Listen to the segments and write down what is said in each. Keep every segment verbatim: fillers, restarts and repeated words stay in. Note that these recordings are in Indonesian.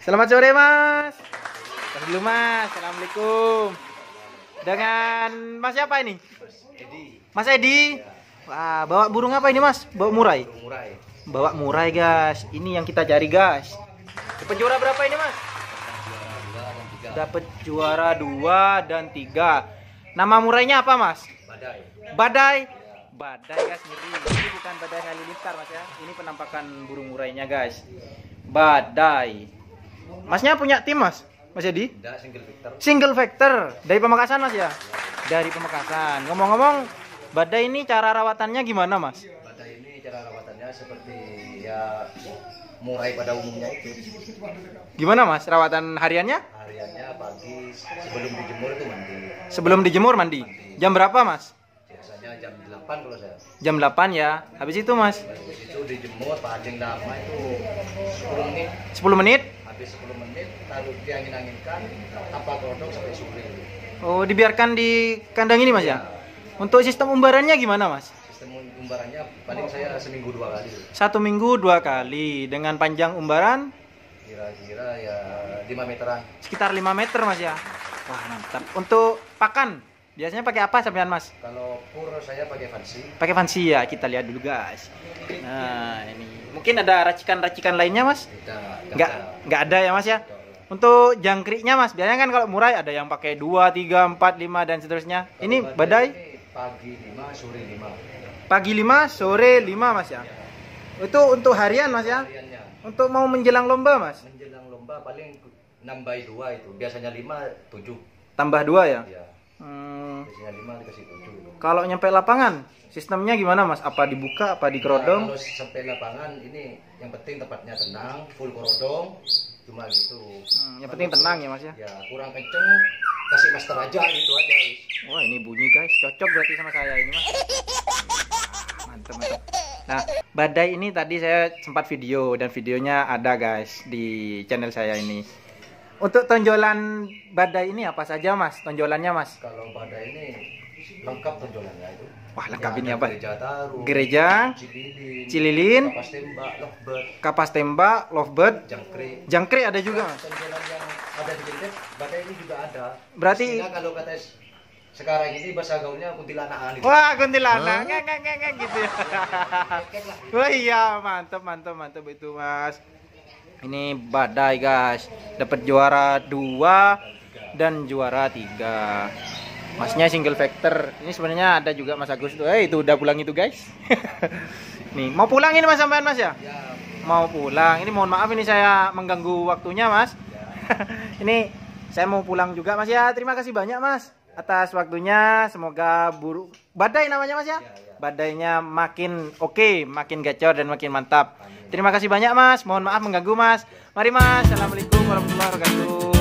Selamat sore Mas. Tos dulu Mas. Assalamualaikum. Dengan Mas siapa ini? Edi. Mas Edi. Wah, bawa burung apa ini Mas? Bawa murai. Murai. Bawa murai guys. Ini yang kita cari guys. Dapat juara berapa ini Mas? Dapat juara dua dan tiga. Nama murainya apa Mas? Badai. Badai. Badai guys, ngeri. Ini bukan badai halilintar Mas ya. Ini penampakan burung murainya guys. Badai. Masnya punya tim Mas? Mas Edi? Tidak, single victor. Single factor dari Pamekasan Mas ya? Dari Pamekasan. Ngomong-ngomong, badai ini cara rawatannya gimana Mas? Badai ini cara rawatannya seperti ya murai pada umumnya itu. Gimana Mas rawatan hariannya? Hariannya pagi sebelum dijemur itu mandi. Sebelum dijemur mandi. Jam berapa Mas? Biasanya jam delapan kalau saya. Jam delapan ya. Habis itu Mas? Habis itu dijemur paling lama itu sepuluh menit. sepuluh menit? Habis sepuluh menit taruh diangin-anginkan tanpa kodok sampai sore. Oh, dibiarkan di kandang ini Mas ya? Untuk sistem umbarannya gimana Mas? Sistem umbarannya paling saya seminggu dua kali. Satu minggu dua kali. Dengan panjang umbaran? Kira-kira ya lima meteran. Sekitar lima meter Mas ya? Wah mantap. Untuk pakan? Biasanya pakai apa sampean Mas? Kalau pur saya pakai fancy. Pakai fancy ya, kita lihat dulu guys. Nah ini mungkin ada racikan-racikan lainnya Mas? Tidak. Nggak, nggak ada ya Mas ya? Untuk jangkriknya Mas, biasanya kan kalau murai ada yang pakai dua, tiga, empat, lima dan seterusnya. Kalau ini badai? Ini pagi lima, sore lima. Pagi lima, sore lima Mas ya? Itu untuk harian Mas ya? Hariannya. Untuk mau menjelang lomba Mas? Menjelang lomba paling nambah dua itu. Biasanya lima, tujuh. Tambah dua ya? Ya. Hmm, Biasanya lima dikasih tujuh. kalau nyampe lapangan, sistemnya gimana Mas? Apa dibuka, apa Nah, dikerodong? kalau sampai lapangan ini yang penting tempatnya tenang, full korodong, cuma gitu. Hmm, yang penting tenang ya Mas ya? Ya kurang kenceng, kasih master aja gitu aja. Wah ini bunyi guys, cocok berarti sama saya ini Mas. Mantap mantap. Nah, badai ini tadi saya sempat video dan videonya ada guys di channel saya ini. Untuk tonjolan badai ini apa saja Mas? Tonjolannya Mas? Kalau badai ini lengkap tonjolannya itu. Wah lengkap ini Ya, apa? Gereja Taruh, Gereja, Cililin, Cililin, kapas tembak, lovebird, kapas tembak, lovebird, jangkrik. jangkrik ada juga Mas? Tonjolan yang ada di jendet, badai ini juga ada. Berarti Sehingga kalau kata sekarang ini bahasa gaulnya kuntilanakan itu. wah kuntilanak, ngeng ngeng ngeng ngeng gitu ya. Wah iya mantap mantap mantap itu Mas. Ini badai guys, dapat juara dua dan juara tiga. Masnya single factor. Ini sebenarnya ada juga Mas Agus tuh. Eh itu udah pulang itu guys. Nih mau pulang ini Mas sampean Mas ya? Ya, Mau pulang. Ini mohon maaf ini saya mengganggu waktunya Mas. Ini saya mau pulang juga Mas ya. Terima kasih banyak Mas atas waktunya. Semoga burung badai namanya Mas ya. Badainya makin oke, makin gacor dan makin mantap. Terima kasih banyak Mas. Mohon maaf mengganggu Mas. Mari Mas. Assalamualaikum warahmatullahi wabarakatuh.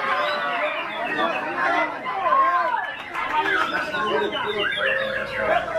Thank you.